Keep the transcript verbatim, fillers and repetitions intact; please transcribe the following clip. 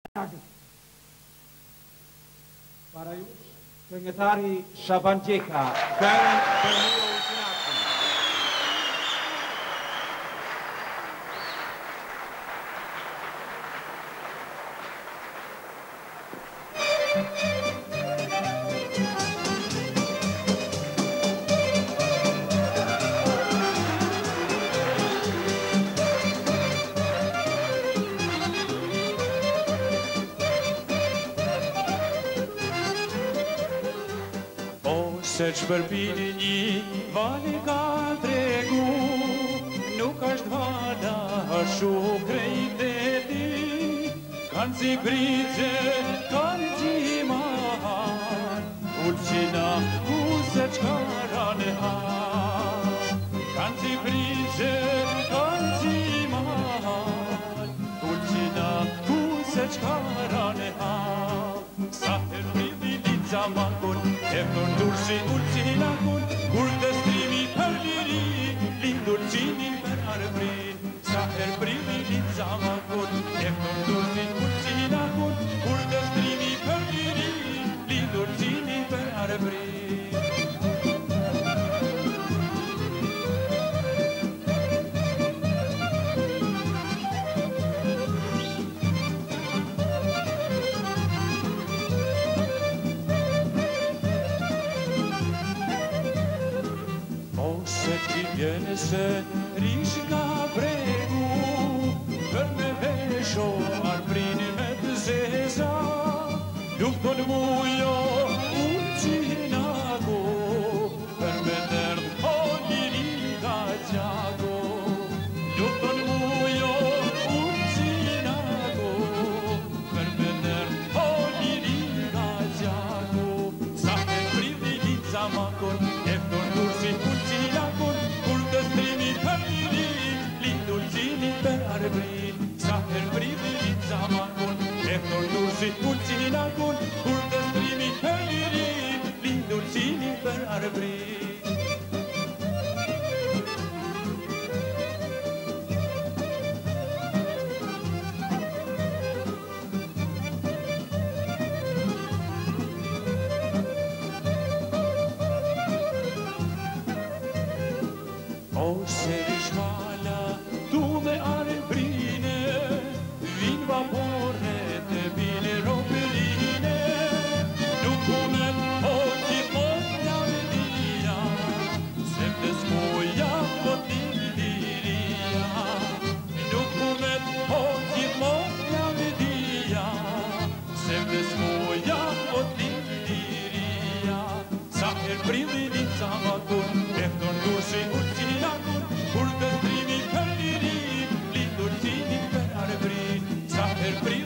Para jush, këngëtari Shaban Gjeka, këngën për Milo Usinaku. Se që përpini një vali ka tregu, nuk është vala shumë krejteti, kanë si brigje, kanë gjiman, ulqina ku se qkara në han. Kanë si brigje, kanë gjiman, ulqina ku se qkara në han. Sa të rridi lica mankun, e përndur si ulqinakun, kur të strimi për liri, lindur qini për arbrin. Sa her primi lica makun, e përndur si ulqinakun, kur të strimi për liri, lindur qini për arbrin. Vjene se rish nga bregu, për me vesho arbrini me të zeza, lufton mujo ulqinago, për me derdh o liri ka gjago. Lufton mujo ulqinago, për me derdh o liri ka gjago. Sa e privdi lica makon, e përndur si ulqinakon, sa her primi lica makon, e përndur si ulqinakun, kur të strimi për liri, lindur qini për arbrin. O se rishvala, tu dhe arbrine, vin vaporet e bine ropeline, nuk kumet o gjithmon nga vedia, se të smoja o t'liria. Nuk kumet o gjithmon nga vedia, se të smoja o t'liria. Sa her prindi lica makun, e përndur si ulqinakun, kur të strimi për liri, lindur qini për arbrin. Sa her prindi